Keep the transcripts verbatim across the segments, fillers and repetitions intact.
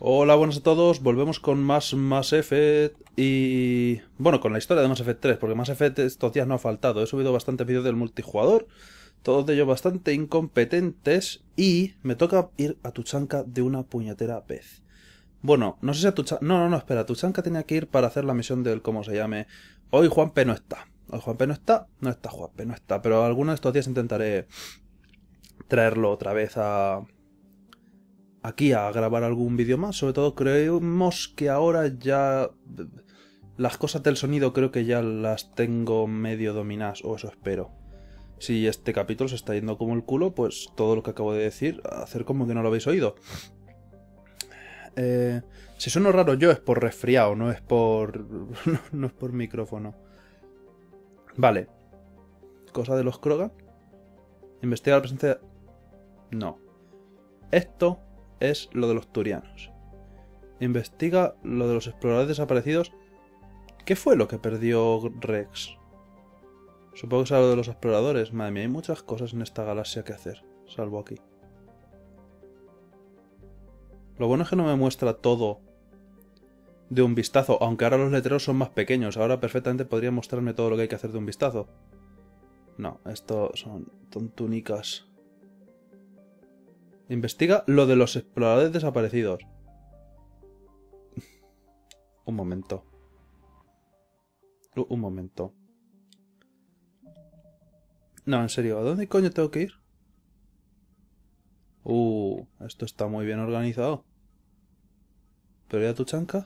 Hola, buenas a todos, volvemos con más Mass Effect y... bueno, con la historia de Mass Effect tres, porque Mass Effect estos días no ha faltado. He subido bastante vídeos del multijugador, todos de ellos bastante incompetentes, y me toca ir a Tuchanka de una puñetera vez. Bueno, no sé si a Tuchanka... No, no, no, espera, Tuchanka tenía que ir para hacer la misión del... ¿cómo se llame? Hoy Juanpe no está. Hoy Juanpe no está, no está Juanpe, no está, pero algunos de estos días intentaré traerlo otra vez a... aquí a grabar algún vídeo más. Sobre todo creemos que ahora ya las cosas del sonido creo que ya las tengo medio dominadas, o eso espero. Si este capítulo se está yendo como el culo, pues todo lo que acabo de decir, hacer como que no lo habéis oído. Eh, si sueno raro yo es por resfriado, no es por... no, no es por micrófono. Vale. Cosa de los Krogan. Investigar la presencia... No. Esto es lo de los turianos. Investiga lo de los exploradores desaparecidos. ¿Qué fue lo que perdió Rex? Supongo que será lo de los exploradores. Madre mía, hay muchas cosas en esta galaxia que hacer. Salvo aquí. Lo bueno es que no me muestra todo de un vistazo. Aunque ahora los letreros son más pequeños. Ahora perfectamente podría mostrarme todo lo que hay que hacer de un vistazo. No, esto son tontunicas. Investiga lo de los exploradores desaparecidos. Un momento. Un momento. No, en serio, ¿a dónde coño tengo que ir? Uh, esto está muy bien organizado. ¿Pero ya Tuchanka?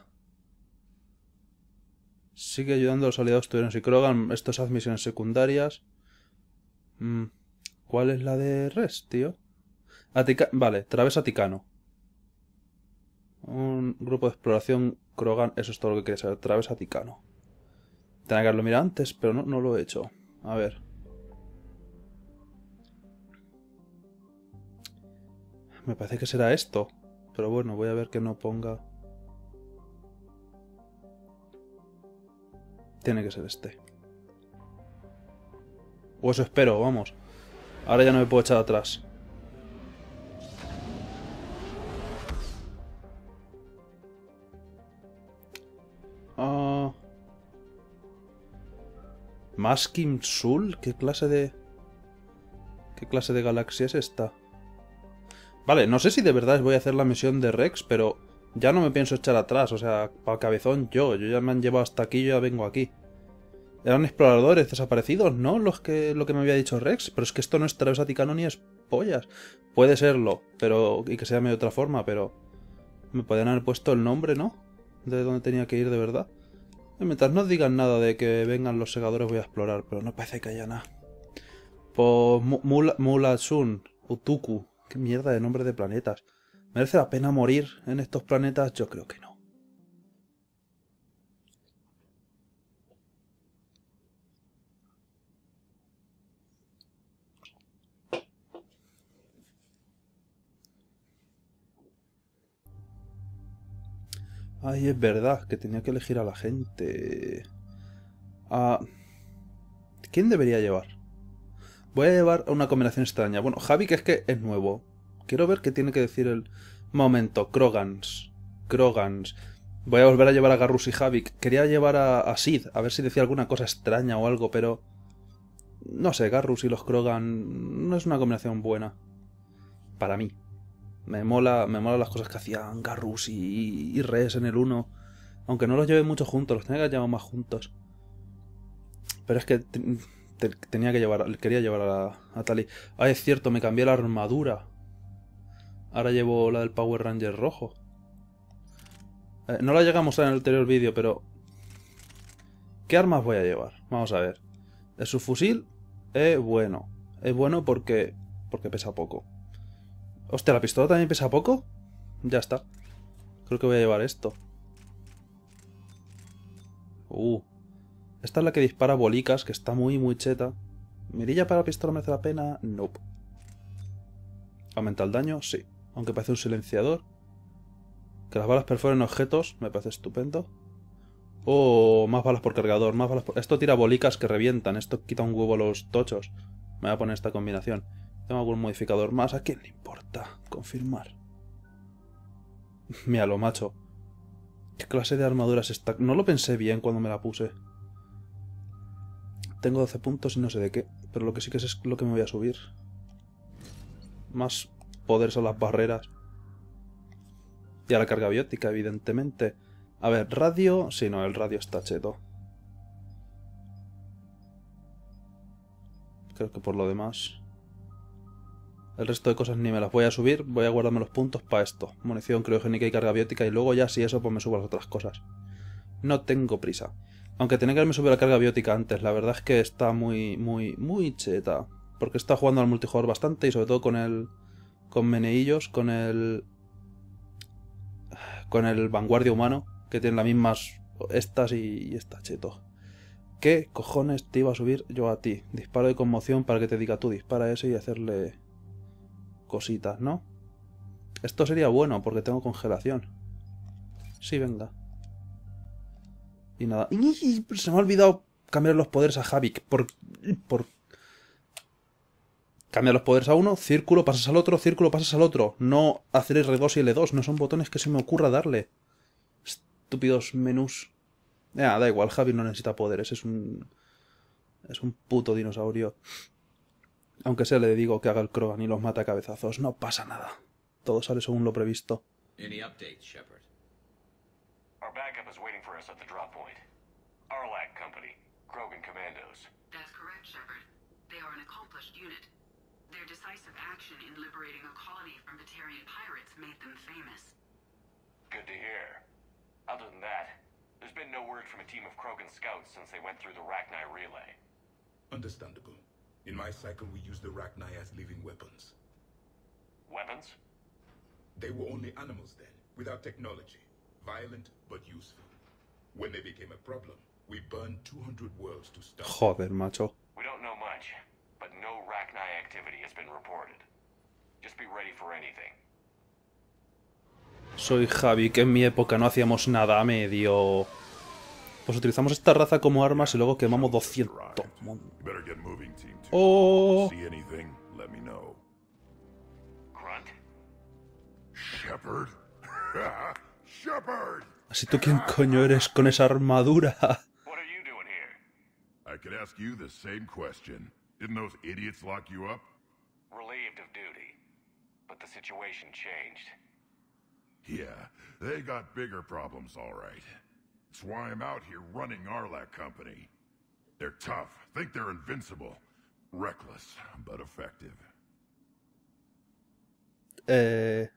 Sigue ayudando a los aliados turianos y Krogan. Esto es misiones secundarias. Mm, ¿Cuál es la de Res, tío? Atica vale, Travesa Ticano. Un grupo de exploración Krogan. Eso es todo lo que quería saber. Travesa Ticano. Tenía que haberlo mirado antes, pero no, no lo he hecho. A ver. Me parece que será esto. Pero bueno, voy a ver que no ponga... Tiene que ser este. O eso espero, vamos. Ahora ya no me puedo echar atrás. Ah... Maskim Sul, ¿qué clase de... ¿Qué clase de galaxia es esta? Vale, no sé si de verdad voy a hacer la misión de Rex, pero ya no me pienso echar atrás, o sea, para cabezón yo, yo ya me han llevado hasta aquí, yo ya vengo aquí. Eran exploradores desaparecidos, ¿no? Los que, lo que me había dicho Rex, pero es que esto no es Travesa Ticano ni es pollas. Puede serlo, pero y que se llame de otra forma, pero me podrían haber puesto el nombre, ¿no? De dónde tenía que ir de verdad. Y mientras no digan nada de que vengan los segadores voy a explorar, pero no parece que haya nada. Pues Mula, Mulatsun, Utuku. Qué mierda de nombre de planetas. ¿Merece la pena morir en estos planetas? Yo creo que no. Ay, es verdad que tenía que elegir a la gente. Ah, ¿quién debería llevar? Voy a llevar a una combinación extraña. Bueno, Javi, que es que es nuevo. Quiero ver qué tiene que decir el... Momento, Krogans. Krogans. Voy a volver a llevar a Garrus y Javik. Quería llevar a, a Sid, a ver si decía alguna cosa extraña o algo, pero... No sé, Garrus y los Krogan no es una combinación buena. Para mí. Me mola, me mola las cosas que hacían Garrus y, y Res en el uno. Aunque no los lleve mucho juntos, los tenía que llevar más juntos. Pero es que... Te, tenía que llevar, quería llevar a, a Tali. Ah, es cierto, me cambié la armadura. Ahora llevo la del Power Ranger rojo. Eh, no la llegamos a en el anterior vídeo, pero... ¿Qué armas voy a llevar? Vamos a ver. El subfusil es bueno. Es bueno porque... porque pesa poco. Hostia, ¿la pistola también pesa poco? Ya está. Creo que voy a llevar esto. Uh... Esta es la que dispara bolicas, que está muy, muy cheta. ¿Mirilla para la pistola merece la pena? Nope. ¿Aumenta el daño? Sí. Aunque parece un silenciador. Que las balas perforen objetos, me parece estupendo. Oh, más balas por cargador, más balas por... Esto tira bolicas que revientan, esto quita un huevo a los tochos. Me voy a poner esta combinación. Tengo algún modificador más, ¿a quién le importa? Confirmar. Míralo, macho. ¿Qué clase de armadura es esta? No lo pensé bien cuando me la puse. Tengo doce puntos y no sé de qué. Pero lo que sí que sé es lo que me voy a subir. Más poderes a las barreras. Y a la carga biótica, evidentemente. A ver, radio... Sí, no, el radio está cheto. Creo que por lo demás... El resto de cosas ni me las voy a subir. Voy a guardarme los puntos para esto. Munición criogénica y carga biótica. Y luego ya si eso, pues me subo a las otras cosas. No tengo prisa. Aunque tenía que haberme subido la carga biótica antes. La verdad es que está muy, muy, muy cheta. Porque está jugando al multijugador bastante. Y sobre todo con el... Con meneillos. Con el... Con el vanguardia humano. Que tienen las mismas... Estas y, y está cheto. ¿Qué cojones te iba a subir yo a ti? Disparo de conmoción para que te diga tú. Dispara ese y hacerle... Cositas, ¿no? Esto sería bueno porque tengo congelación. Sí, venga. Y nada. ¡Y! Se me ha olvidado cambiar los poderes a Havik. Por... por... Cambia los poderes a uno, círculo, pasas al otro, círculo, pasas al otro. No hacer R dos y L dos. No son botones que se me ocurra darle. Estúpidos menús. Ya, da igual. Havik no necesita poderes. Es un... Es un puto dinosaurio. Aunque sea le digo que haga el Krogan y los mata a cabezazos, no pasa nada. Todo sale según lo previsto. Any updates, Shepard? Our backup is waiting for us at the drop point. Arlac Company, Krogan Commandos. That's correct, Shepard. They are an accomplished unit. Their decisive action in liberating a colony from Batarian pirates made them famous. Good to hear. Other than that, there's been no word from a team of Krogan scouts since they went through the Rachni relay. Understandable. In my cycle, we used the Rachni as living weapons. Weapons? They were only animals then, without technology. Violent, but useful. When they became a problem, we burned two hundred worlds to stop. Joder, macho. We don't know much, but no Rachni activity has been reported. Just be ready for anything. Soy Javi, que en mi época no hacíamos nada a medio... Pues utilizamos esta raza como armas y luego quemamos doscientos. Oh. Shepard. Shepard. Así tú quién coño eres con esa armadura. What are you doing here? I could ask you the same question. Didn't those idiots lock you up? Relieved of duty, but the situation changed. Yeah, they got bigger problems, all right. That's why I'm out here running Arlac Company. They're tough, think they're invincible. Reckless, but effective. Eh...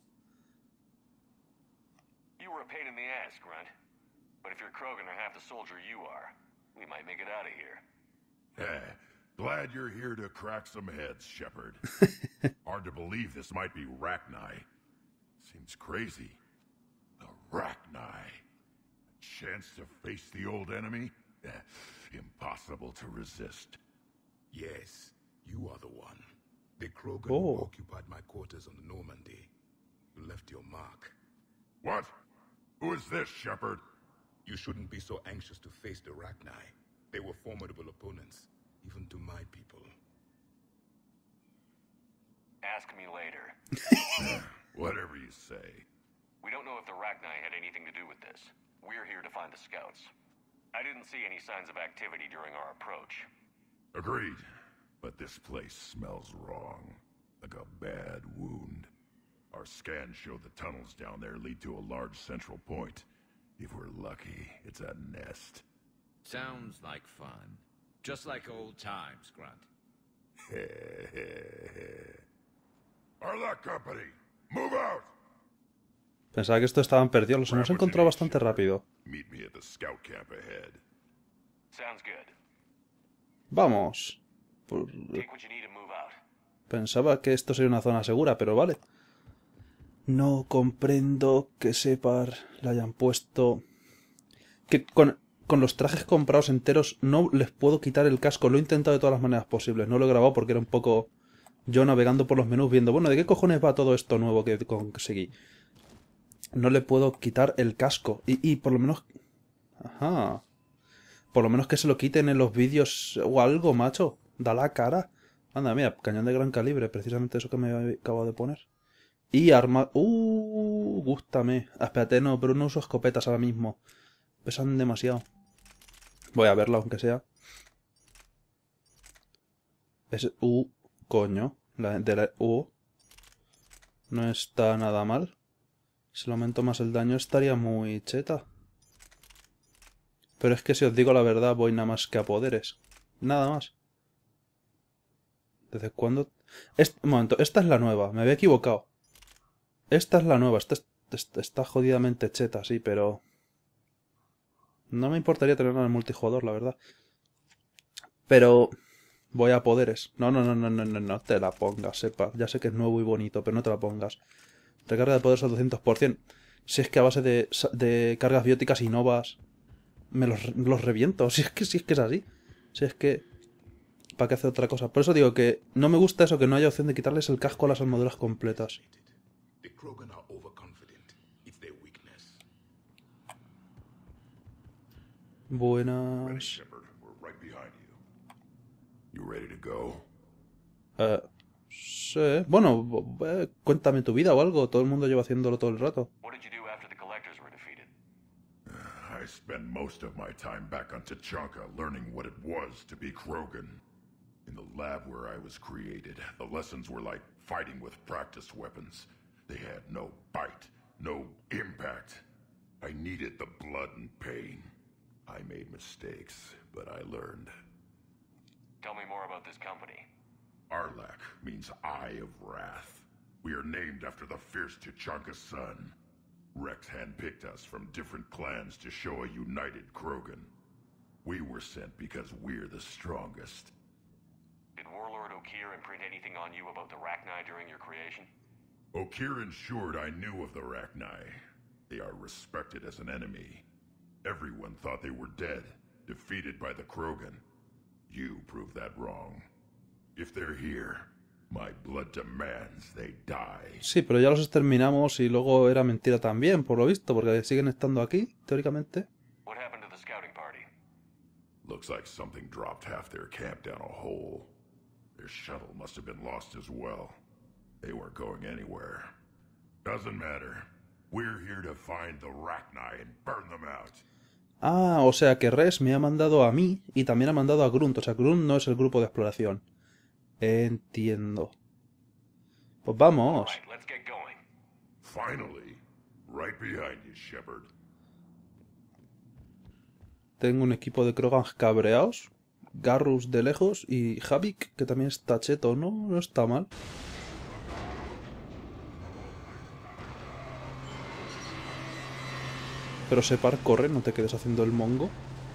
You were a pain in the ass, Grunt. But if you're Krogan or half the soldier you are, we might make it out of here. Eh, glad you're here to crack some heads, Shepard. Hard to believe this might be Rachni. Seems crazy. The Rachni. Chance to face the old enemy? Eh, impossible to resist. Yes, you are the one. The Krogan Oh. who occupied my quarters on the Normandy. You left your mark. What? Who is this, Shepard? You shouldn't be so anxious to face the Rachni. They were formidable opponents, even to my people. Ask me later. Whatever you say. We don't know if the Rachni had anything to do with this. We're here to find the scouts. I didn't see any signs of activity during our approach. Agreed. But this place smells wrong. Like a bad wound. Our scans show the tunnels down there lead to a large central point. If we're lucky, it's a nest. Sounds like fun. Just like old times, Grunt. Arlac Company, move out! Pensaba que estos estaban perdidos. Los hemos encontrado bastante rápido. Meet me at the scout camp ahead. Sounds good. Vamos. Por- Take what you need and move out. Pensaba que esto sería una zona segura, pero vale. No comprendo que Separ le hayan puesto... Que con, con los trajes comprados enteros no les puedo quitar el casco. Lo he intentado de todas las maneras posibles. No lo he grabado porque era un poco... Yo navegando por los menús viendo... Bueno, ¿de qué cojones va todo esto nuevo que conseguí? No le puedo quitar el casco. Y, y por lo menos... Ajá. Por lo menos que se lo quiten en los vídeos o algo, macho. Da la cara. Anda, mira, cañón de gran calibre. Precisamente eso que me acabo de poner. Y arma... Uh, gústame. Ah, espérate, no, pero no uso escopetas ahora mismo. Pesan demasiado. Voy a verla, aunque sea. Es... Uh, coño. La de la... Uh. No está nada mal. Si le aumento más el daño estaría muy cheta. Pero es que si os digo la verdad, voy nada más que a poderes. Nada más. ¿Desde cuándo? Este... Un momento, esta es la nueva. Me había equivocado. Esta es la nueva. Esta, esta está jodidamente cheta, sí, pero... No me importaría tenerla en el multijugador, la verdad. Pero... Voy a poderes. No, no, no, no, no, no, no te la pongas, sepa. Ya sé que es nuevo y bonito, pero no te la pongas. Recarga de poderes al doscientos por cien. Si es que a base de, de cargas bióticas y novas me los, los reviento. Si es que si es que es así. Si es que... ¿Para qué hacer otra cosa? Por eso digo que no me gusta eso, que no haya opción de quitarles el casco a las armaduras completas. The Krogan are overconfident. It's their weakness. Ready, Buenas... Shepard. We're right behind you. You ready to go? Eh, sí. Bueno, eh, cuéntame tu vida o algo. Todo el mundo lleva haciéndolo todo el rato. What did you do after the Collectors were defeated? I spent most of my time back on Tachanka learning what it was to be Krogan. In the lab where I was created, the lessons were like fighting with practice weapons. They had no bite, no impact. I needed the blood and pain. I made mistakes, but I learned. Tell me more about this company. Arlak means Eye of Wrath. We are named after the fierce Tachanka's son. Rex handpicked us from different clans to show a united Krogan. We were sent because we're the strongest. Did Warlord Okeer imprint anything on you about the Rachni during your creation? Okeer ensured I knew of the Rachni. They are respected as an enemy. Everyone thought they were dead, defeated by the Krogan. You proved that wrong. If they're here, my blood demands they die. Sí, pero ya los exterminamos y luego era mentira también, por lo visto, porque siguen estando aquí, teóricamente. What happened to the scouting party? Looks like something dropped half their camp down a hole. Their shuttle must have been lost as well. They weren't going anywhere. Doesn't matter. We're here to find the Rachni and burn them out. Ah, o sea que Res me ha mandado a mí y también ha mandado a Grunt. O sea, Grunt no es el grupo de exploración. Entiendo. Pues vamos. Right, let's get going. Finally, right behind you, Shepard. Tengo un equipo de Krogans cabreados, Garrus de lejos y Havik, que también está cheto, ¿no? No está mal. Pero Separ, corre, no te quedes haciendo el mongo.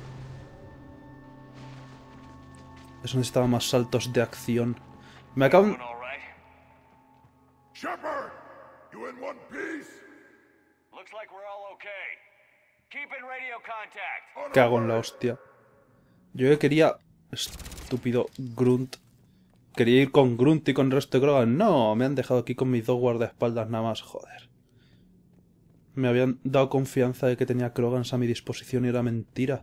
Eso necesitaba más saltos de acción. Me acaban... Doing all right? Shepard! You in one piece? Looks like we're all okay. Keep in radio contact. Cago en la hostia. Yo que quería... Estúpido Grunt. Quería ir con Grunt y con el resto de Krogan. No, me han dejado aquí con mis dos guardaespaldas nada más. Joder. Me habían dado confianza de que tenía Krogans a mi disposición y era mentira.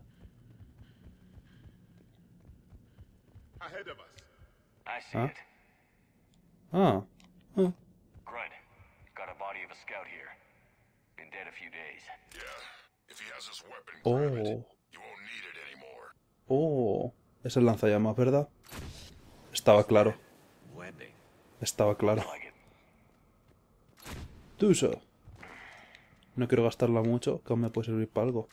Ahead of us. I see Huh? it. Ah. Ah. Grunt, got a body of a scout here. Been dead a few days. Yeah. If he has his weapon, Oh. grab it. You won't need it anymore. Oh. Es el lanzallamas, ¿verdad? Estaba claro. Webbing. Estaba claro. Like it. Tuso. No quiero gastarla mucho, que aún me puede servir para algo.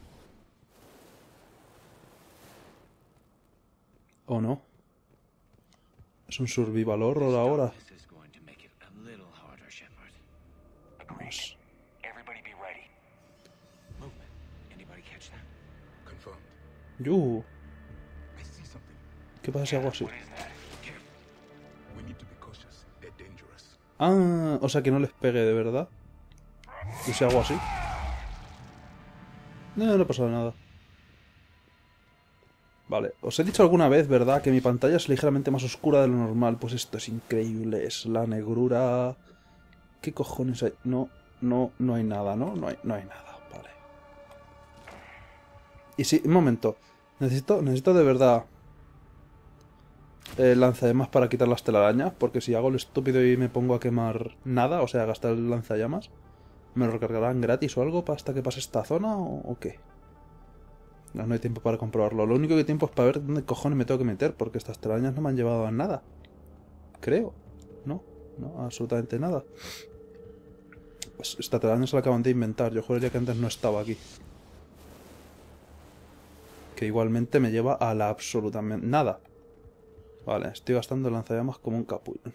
¿O no? Es un survival horror ahora. This is going to make it a little harder, Shepard. Vamos. Everybody be ready. Movement. Anybody catch that? Confirmed. Yu. I see something. ¿Qué pasa si hago así? What is that? We need to be cautious. They're dangerous. Ah, o sea que no les pegue de verdad. ¿Y si hago así? No, no pasa nada. Vale, os he dicho alguna vez, ¿verdad? Que mi pantalla es ligeramente más oscura de lo normal. Pues esto es increíble, es la negrura... ¿Qué cojones hay? No, no, no hay nada, ¿no? No hay, no hay nada, vale. Y sí, un momento. Necesito, necesito de verdad... el lanzallamas para quitar las telarañas, porque si hago el estúpido y me pongo a quemar nada, o sea, a gastar el lanzallamas, ¿me lo recargarán gratis o algo hasta que pase esta zona o, o qué? No, no hay tiempo para comprobarlo. Lo único que hay tiempo es para ver dónde cojones me tengo que meter, porque estas telarañas no me han llevado a nada. Creo. No, no, absolutamente nada. Pues esta telaraña se la acaban de inventar. Yo juraría que antes no estaba aquí. Que igualmente me lleva a la absolutamente nada. Vale, estoy gastando el lanzallamas como un capullón.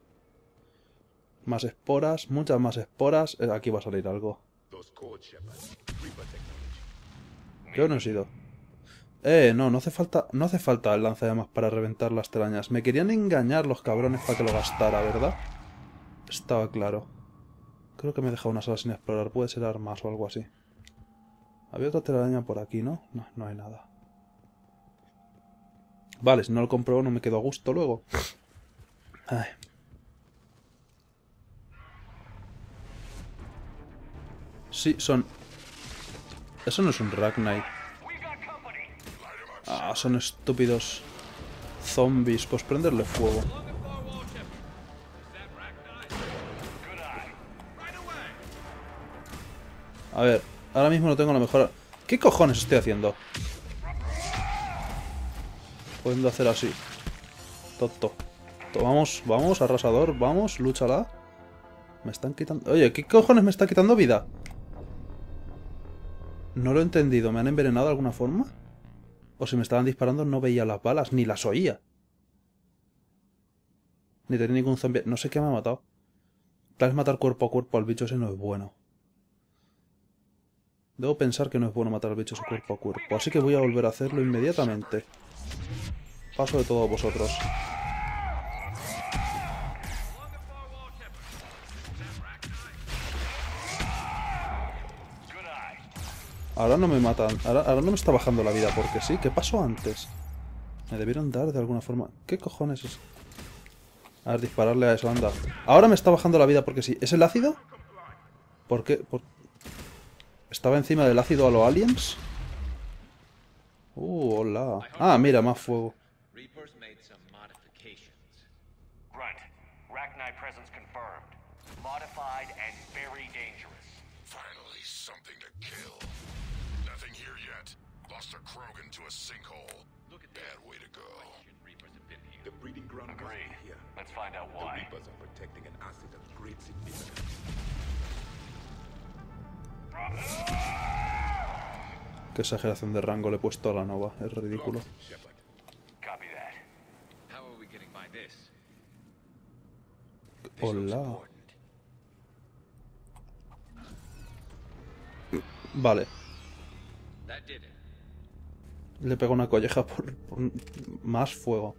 Más esporas, muchas más esporas. Eh, aquí va a salir algo. Those codes, Shepard. Reaper technology. Yo no he sido. Eh, no, no hace falta, no hace falta el lanzallamas para reventar las telarañas. Me querían engañar los cabrones para que lo gastara, ¿verdad? Estaba claro. Creo que me he dejado una sala sin explorar. Puede ser armas o algo así. Había otra telaraña por aquí, ¿no? No, no hay nada. Vale, si no lo compruebo no me quedo a gusto luego. Ay. Sí, son... Eso no es un Rachni. Ah, son estúpidos zombies. Pues prenderle fuego. A ver, ahora mismo no tengo la mejor... ¿Qué cojones estoy haciendo? Pudiendo hacer así. Tonto. Vamos, vamos, arrasador, vamos, lúchala. Me están quitando... Oye, ¿qué cojones me está quitando vida? No lo he entendido. ¿Me han envenenado de alguna forma? O si me estaban disparando no veía las balas, ni las oía. Ni tenía ningún zombie... No sé qué me ha matado. Tal vez matar cuerpo a cuerpo al bicho ese no es bueno. Debo pensar que no es bueno matar al bicho ese cuerpo a cuerpo. Así que voy a volver a hacerlo inmediatamente. Paso de todos vosotros. Ahora no me matan. Ahora, ahora no me está bajando la vida porque sí. ¿Qué pasó antes? Me debieron dar de alguna forma. ¿Qué cojones es? A ver, dispararle a eso, anda. Ahora me está bajando la vida porque sí. ¿Es el ácido? ¿Por qué? ¿Por... ¿Estaba encima del ácido a los aliens? Uh, hola. Ah, mira, más fuego. Reapers made some modifications. Grunt, Rachni presence confirmed. Modified and very dangerous. Finally, something to kill. Nothing here yet. Lost a Krogan to a sinkhole. Look at Bad way to go. Reapers have been here. The breeding ground must Agreed. be here. Let's find out The why. Reapers are protecting an asset of great significance. Qué exageración de rango le he puesto a la nova. Es ridículo. Shepard. Copy that. How are we getting by this? Hola. Vale. That did it. Le pego una colleja por, por más fuego.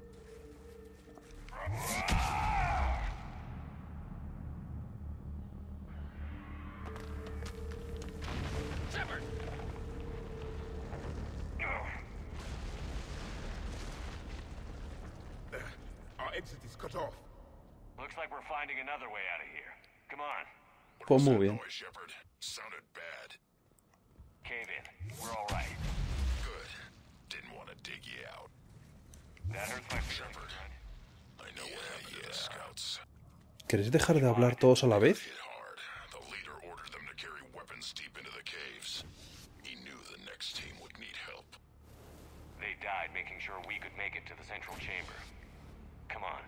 Our exit is cut off. Looks like we're finding another way out of here. Come on. What Pues was muy that bien. noise, Shepard? Sounded bad. Cave in. We're all right. Good. Didn't want to dig you out. That hurts my feelings, Shepard. Grunt. I know what happened to the scouts. ¿Queréis dejar de hablar todos a la vez? Hit hard. The leader ordered them to carry weapons deep into the caves. He knew the next team would need help. They died making sure we could make it to the central chamber. Come on.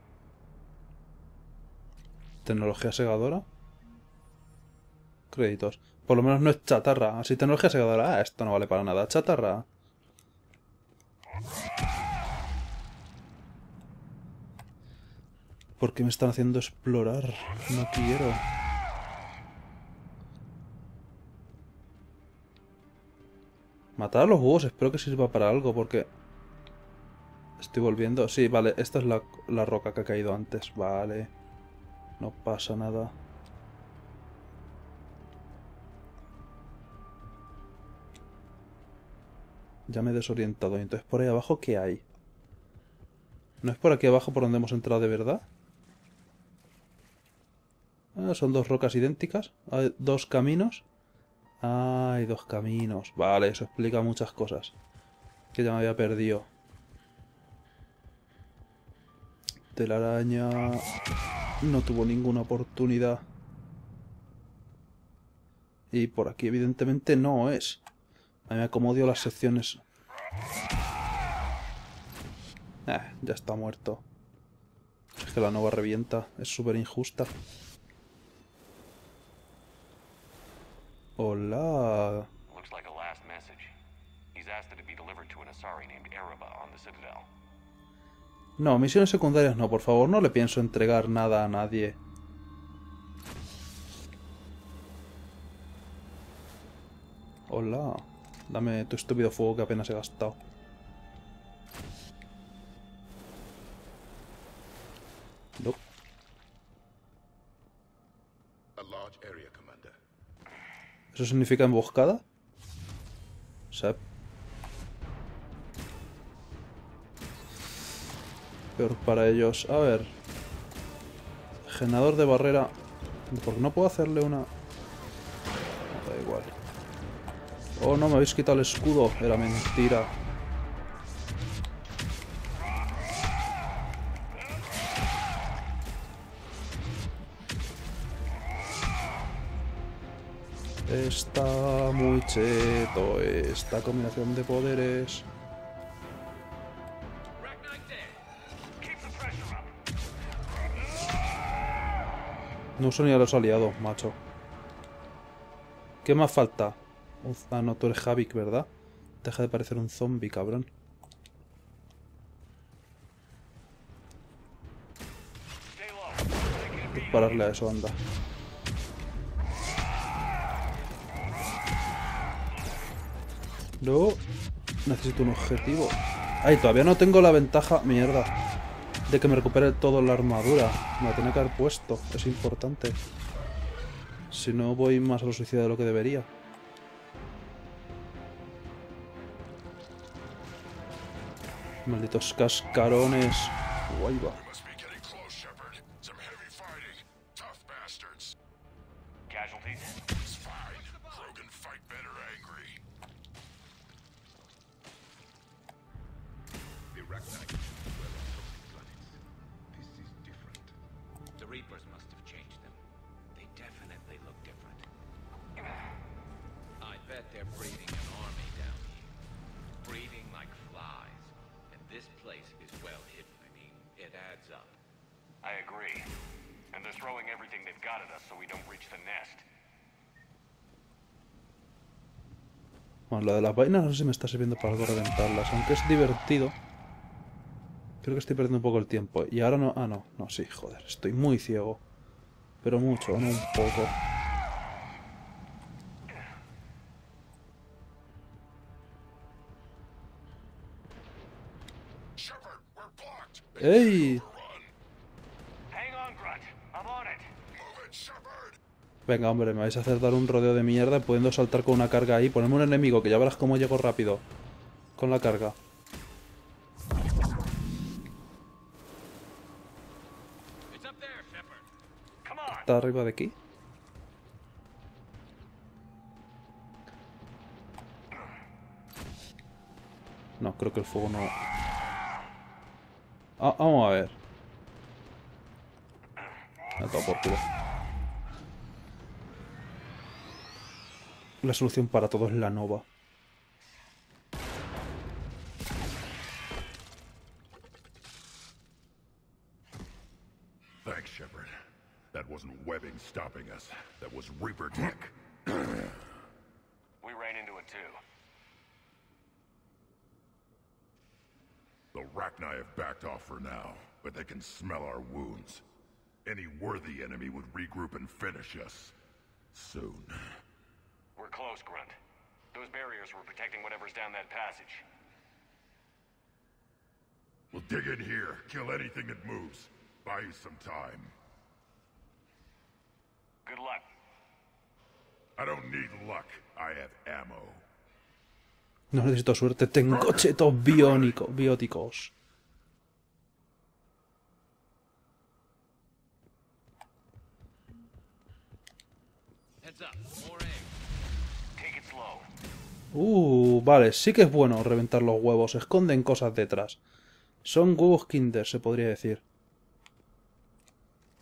¿Tecnología segadora? Créditos. Por lo menos no es chatarra. Así tecnología segadora. Ah, esto no vale para nada. Chatarra. ¿Por qué me están haciendo explorar? No quiero. Matar a los huevos espero que sirva para algo porque... Estoy volviendo. Sí, vale. Esta es la, la roca que ha caído antes. Vale. No pasa nada. Ya me he desorientado. Entonces, ¿por ahí abajo qué hay? ¿No es por aquí abajo por donde hemos entrado de verdad? Ah, son dos rocas idénticas. Hay dos caminos. Ah, hay dos caminos. Vale, eso explica muchas cosas. Que ya me había perdido. Telaraña no tuvo ninguna oportunidad. Y por aquí evidentemente no es. A mí me acomodio las secciones. Eh, ya está muerto. Es que la nova revienta. Es súper injusta. Hola. Looks like a last message. He's asked it to be delivered to an Asari named Erebah on the Citadel. No, misiones secundarias no, por favor. No le pienso entregar nada a nadie. Hola. Dame tu estúpido fuego que apenas he gastado. No. A large area, Commander. ¿Eso significa emboscada? Sep. Peor para ellos. A ver. Generador de barrera. ¿Por qué no puedo hacerle una...? No, da igual. Oh, no, me habéis quitado el escudo. Era mentira. Está muy cheto esta combinación de poderes. No uso ni a los aliados, macho. ¿Qué más falta? Ah, no, tú eres Havik, ¿verdad? Deja de parecer un zombie, cabrón. Dispararle a eso, anda. No. Necesito un objetivo. Ay, todavía no tengo la ventaja, mierda, de que me recupere todo la armadura. Me la tenía que haber puesto. Es importante. Si no, voy más a lo suicida de lo que debería. Malditos cascarones. Guay va. Casualties? It's fine. Krogan fight better angry. The Ragnar is well on toxic planets. This is different. The Reapers must have changed them. They definitely look different. I bet they're breeding an army down here. Breeding like flies. And this place is well hidden. I mean, it adds up. I agree. And they're throwing everything they've got at us so we don't reach the nest. Bueno, lo de las vainas no sé si me está sirviendo para algo reventarlas. Aunque es divertido. Creo que estoy perdiendo un poco el tiempo. Y ahora no... Ah, no. No, sí, joder. Estoy muy ciego. Pero mucho, no un poco. Shepard, we're blocked. ¡Ey! Hang on, Grunt. I'm on it. Move it, Shepard. Venga, hombre, me vais a hacer dar un rodeo de mierda pudiendo saltar con una carga ahí. Ponerme un enemigo, que ya verás cómo llego rápido. Con la carga. It's up there, Shepard. Come on. ¿Está arriba de aquí? No, creo que el fuego no... Ah, vamos a ver. Me ha dado por culo. La solución para todo es la nova. Thanks, Shepard. That wasn't webbing stopping us. That was Reaper tech. We ran into it too. The Rachni have backed off for now, but they can smell our wounds. Any worthy enemy would regroup and finish us. Soon. We're close, Grunt. Those barriers were protecting whatever's down that passage. We'll dig in here, kill anything that moves. Buy you some time. Good luck. I don't need luck. I have ammo. No necesito suerte, tengo chetos biónicos, bióticos. Heads up. More eggs. Take it slow. Uh, vale, sí que es bueno reventar los huevos. Esconden cosas detrás. Son huevos Kinder, se podría decir.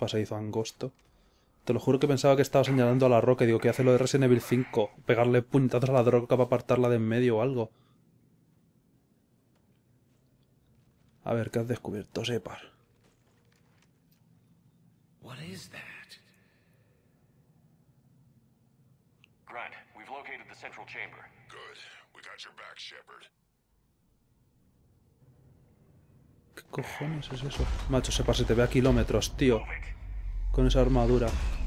pasadizo angosto. Te lo juro que pensaba que estaba señalando a la roca y digo, ¿qué hace lo de Resident Evil cinco? Pegarle puñetazos a la roca para apartarla de en medio o algo. A ver, ¿qué has descubierto, Shepard? What is that? Grunt, we've located the central chamber. Good. We got your back, Shepard. ¿Qué cojones es eso? Macho, Shepard, se te ve a kilómetros, tío. Con esa armadura.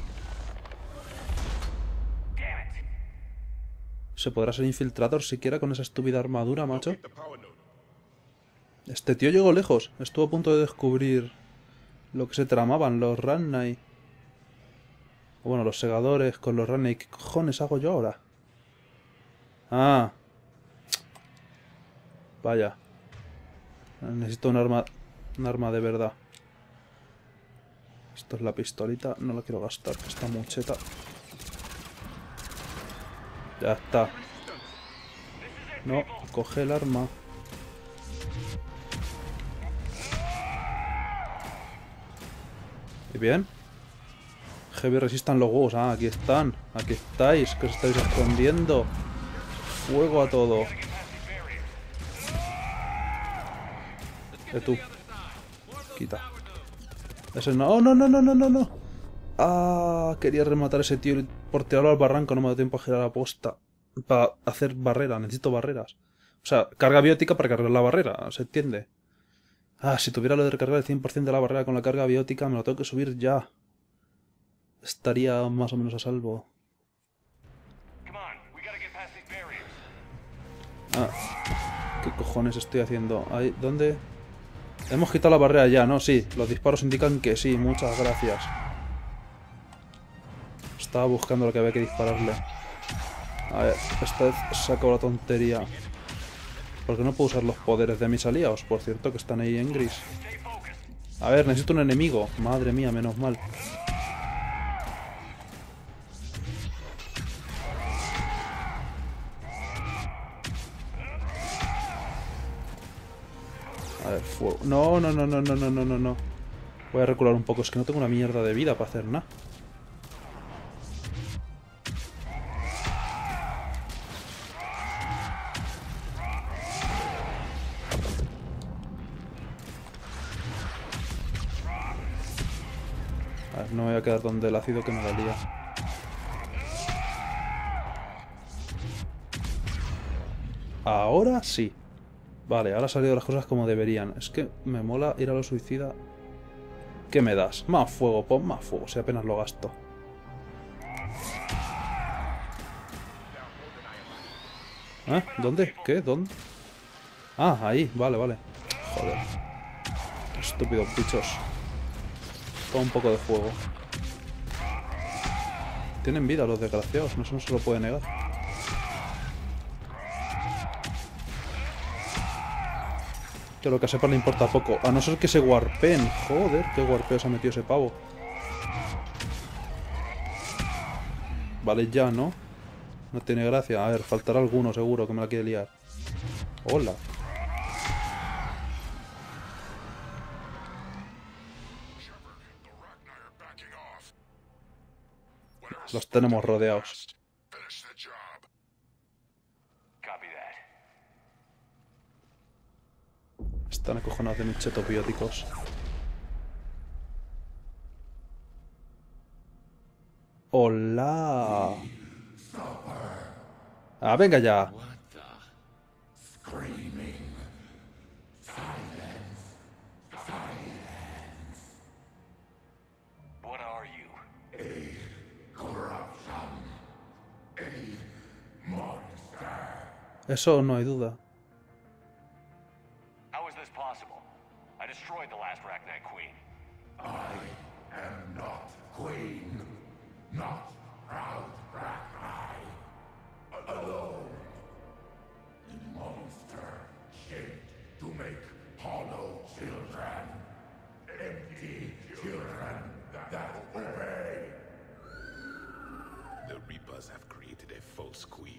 ¿Se podrá ser infiltrador siquiera con esa estúpida armadura, macho? The power node. Este tío llegó lejos. Estuvo a punto de descubrir lo que se tramaban, los Ragnar. O bueno, los segadores con los Ragnar. ¿Qué cojones hago yo ahora? Ah. Vaya. Necesito un arma, un arma de verdad. Esto es la pistolita. No la quiero gastar. Esta mucheta. Ya está. No, coge el arma. ¿Y bien? Heavy resistan los huevos. Ah, aquí están. Aquí estáis. Que os estáis escondiendo. Fuego a todo. Eh, tú. Quita. Ese no. Oh, no, no, no, no, no, no. Ah, quería rematar a ese tío y por tirarlo al barranco no me da tiempo a girar la posta. Para hacer barrera. Necesito barreras. O sea, carga biótica para cargar la barrera. ¿Se entiende? Ah, si tuviera lo de recargar el cien por ciento de la barrera con la carga biótica, me lo tengo que subir ya. Estaría más o menos a salvo. Ah, ¿qué cojones estoy haciendo? Ahí, ¿dónde? Hemos quitado la barrera ya, ¿no? Sí, los disparos indican que sí, muchas gracias. Estaba buscando lo que había que dispararle. A ver, esta vez saco la tontería. Porque no puedo usar los poderes de mis aliados, por cierto, que están ahí en gris. A ver, necesito un enemigo. Madre mía, menos mal. A ver, fuego. No, no, no, no, no, no, no, no, no. Voy a recular un poco, es que no tengo una mierda de vida para hacer nada. A ver, no me voy a quedar donde el ácido que me valía. Ahora sí. Vale, ahora han salido las cosas como deberían. Es que me mola ir a lo suicida. ¿Qué me das? Más fuego, pon más fuego, si apenas lo gasto. ¿Eh? ¿Dónde? ¿Qué? ¿Dónde? Ah, ahí, vale, vale. Joder. Estúpidos bichos. Pon un poco de fuego. Tienen vida los desgraciados, eso no se lo puede negar. Que lo que sepa le importa poco. A no ser que se warpeen. Joder, qué warpeo se ha metido ese pavo. Vale, ya, ¿no? No tiene gracia. A ver, faltará alguno seguro que me la quiere liar. Hola. Los tenemos rodeados. Están acojonados de mis chetos bióticos. ¡Hola! ¡Ah, venga ya! What are you? Eso no hay duda. How is this possible? I destroyed the last Rachni Queen. I am not queen, not proud Rachni. Alone. A monster shaped to make hollow children. Empty children that obey. The Reapers have created a false queen.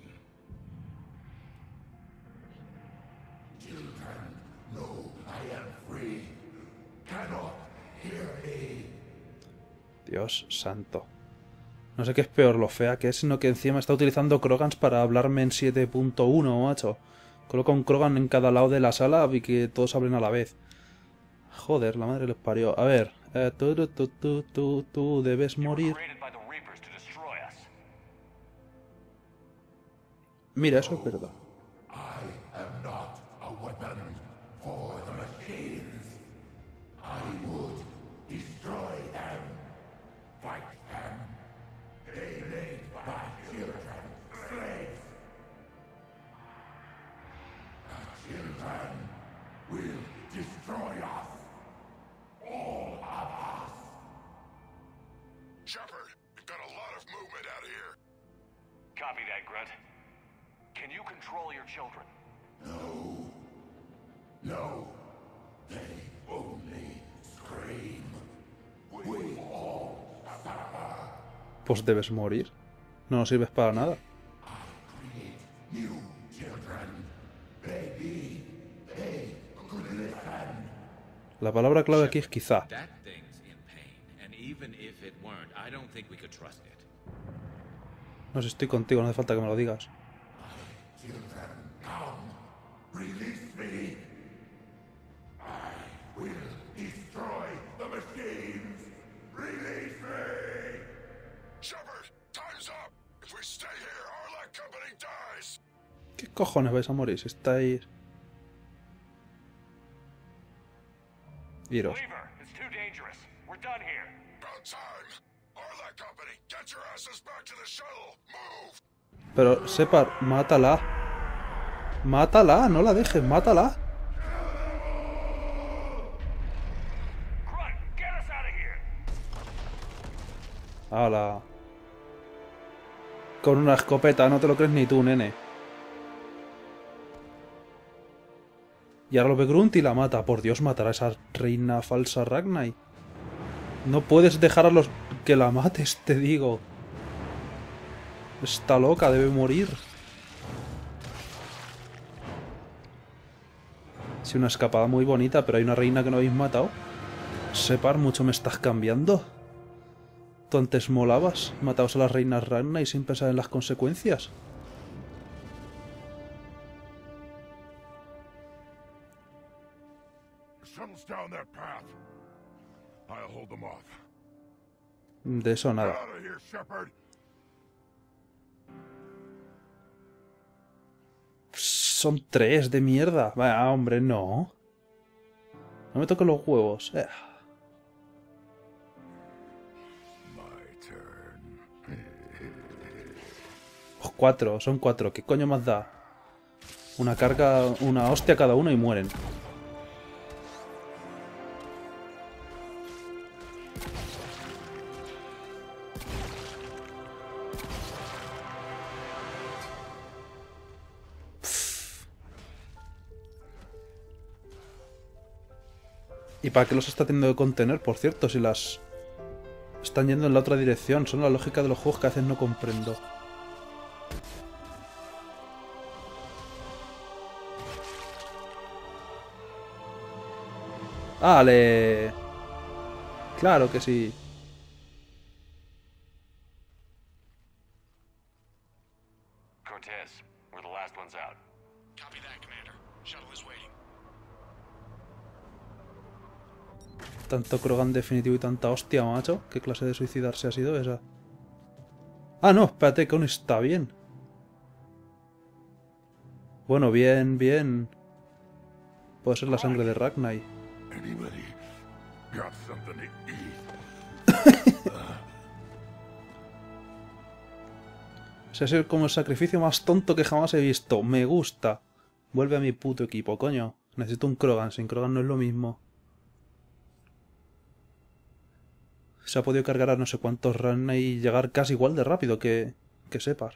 Children know I am free. Cannot hear me. Dios santo. No sé qué es peor, lo fea que es, sino que encima está utilizando Krogans para hablarme en siete punto uno, macho. Coloca un Krogan en cada lado de la sala y que todos hablen a la vez. Joder, la madre les parió. A ver, eh, tú, tú, tú, tú, tú, tú debes morir. Mira, eso es verdad. Shepard, we've got a lot of movement out here. Copy that, Grunt. Can you control your children? No. No. They only scream. We all suffer. Pues debes morir. No nos sirves para nada. Create new children. Maybe they could listen. La palabra clave aquí es quizá. That thing's in pain, and even if it weren't, I don't think we could trust it. No sé, estoy contigo, no hace falta que me lo digas. Children, come. Release me. I will destroy the machines. Release me. Shepard, time's up. If we stay here, Arlac Company dies. ¿Qué cojones vais a morir si estáis...? Iros. Weaver, it's too dangerous. We're done here. About time. Arlac Company, get your asses back to the shuttle. Move. Pero, Separ, mátala. Mátala, no la dejes, mátala. Grunt, get us out of here. Hala. Con una escopeta, no te lo crees ni tú, nene. Y ahora lo ve Grunt y la mata. Por Dios, matará a esa reina falsa Ragnar. No puedes dejar a los... que la mates, te digo. Está loca, debe morir. Sí, una escapada muy bonita, pero hay una reina que no habéis matado. Separ, mucho me estás cambiando. Tú antes molabas, mataos a las reinas Ragnar y sin pensar en las consecuencias. Shuttle's down that path. I'll hold them off. De eso Get nada. out of here, Shepard. Son tres de mierda. Vaya, hombre, no. No me toquen los huevos. Eh. My turn. Oh, cuatro, son cuatro. ¿Qué coño más da? Una carga, una hostia cada uno y mueren. ¿Y para qué los está teniendo que contener, por cierto? Si las están yendo en la otra dirección. Son la lógica de los juegos que a veces no comprendo. ¡Ale! Claro que sí. Cortez, we're the last ones out. Copy that, Commander. Shuttle is waiting. Tanto Krogan definitivo y tanta hostia, macho. ¿Qué clase de suicidarse ha sido esa? Ah, no, espérate, que aún está bien. Bueno, bien, bien. Puede ser la sangre de Ragnar. Anybody got something to eat? Ese es como el sacrificio más tonto que jamás he visto. Me gusta. Vuelve a mi puto equipo, coño. Necesito un Krogan. Sin Krogan no es lo mismo. Se ha podido cargar a no sé cuántos Ragnar y llegar casi igual de rápido que, que Separ.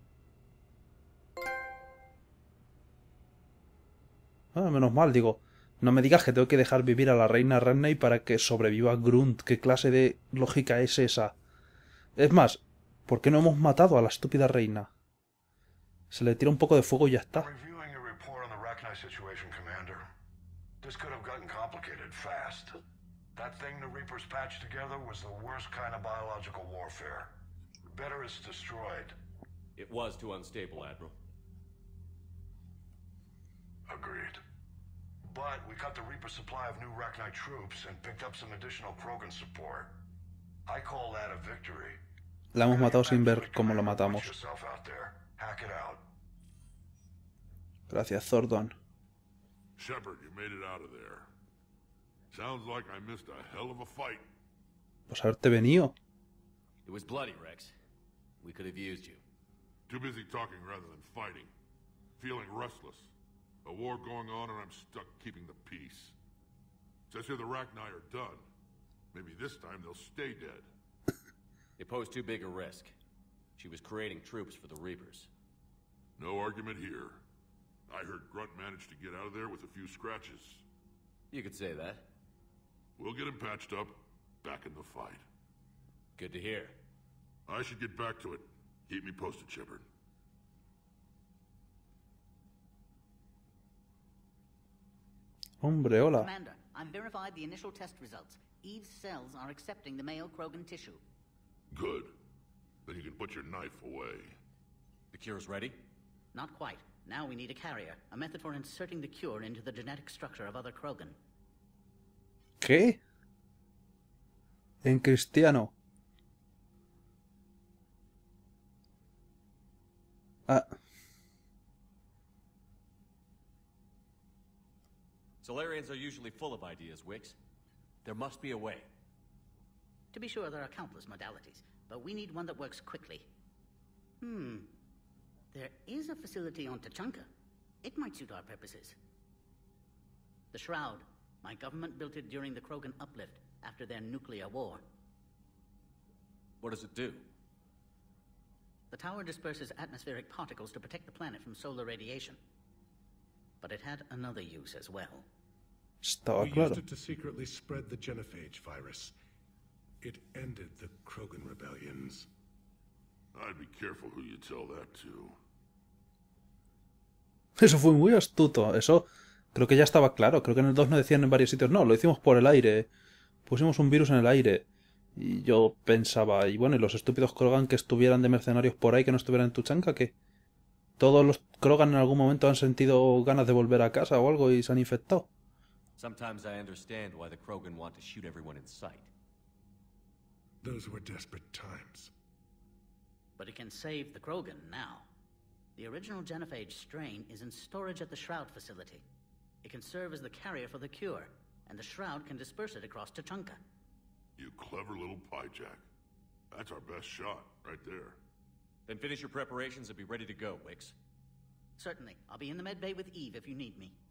Ah, menos mal, digo. No me digas que tengo que dejar vivir a la reina Ragnar para que sobreviva Grunt. ¿Qué clase de lógica es esa? Es más, ¿por qué no hemos matado a la estúpida reina? Se le tira un poco de fuego y ya está. Reviewing your report on the Rachni situation, Commander. This could have gotten complicated fast. That thing the Reapers patched together was the worst kind of biological warfare. Better it's destroyed. It was too unstable, Admiral. Agreed. But we cut the Reaper supply of new Rachni troops and picked up some additional Krogan support. I call that a victory. La hemos matado sin ver cómo lo matamos. Put yourself out there. Hack it out. Gracias, Zordon. Shepard, you made it out of there. Sounds like I missed a hell of a fight. Pues haberte venido. It was bloody, Rex. We could have used you. Too busy talking rather than fighting. Feeling restless. A war going on and I'm stuck keeping the peace. Says here the Rachni are done. Maybe this time they'll stay dead. They posed too big a risk. She was creating troops for the Reapers. No argument here. I heard Grunt managed to get out of there with a few scratches. You could say that. We'll get him patched up, back in the fight. Good to hear. I should get back to it. Keep me posted, Shepard. Hombre, hola. Commander, I've verified the initial test results. Eve's cells are accepting the male Krogan tissue. Good. Then you can put your knife away. The cure's ready? Not quite. Now we need a carrier, a method for inserting the cure into the genetic structure of other Krogan. ¿Qué? En cristiano. Ah. Solarians are usually full of ideas, Wix. There must be a way. To be sure, there are countless modalities, but we need one that works quickly. Hmm. There is a facility on Tachanka. It might suit our purposes. The Shroud. My government built it during the Krogan uplift, after their nuclear war. What does it do? The tower disperses atmospheric particles to protect the planet from solar radiation. But it had another use as well. Estaba We claro. used it to secretly spread the genophage virus. It ended the Krogan rebellions. I'd be careful who you tell that to. Eso fue muy astuto. Eso creo que ya estaba claro. Creo que en el dos no decían en varios sitios. No, lo hicimos por el aire. Pusimos un virus en el aire. Y yo pensaba, y bueno, y los estúpidos Krogan que estuvieran de mercenarios por ahí, que no estuvieran en Tuchanka, que todos los Krogan en algún momento han sentido ganas de volver a casa o algo y se han infectado. Sometimes I understand why the Krogan want to shoot everyone in sight. Those were desperate times. But it can save the Krogan now. The original genophage strain is in storage at the Shroud facility. It can serve as the carrier for the cure, and the Shroud can disperse it across Tachanka. You clever little pyjack. That's our best shot, right there. Then finish your preparations and be ready to go, Wix. Certainly. I'll be in the med bay with Eve if you need me.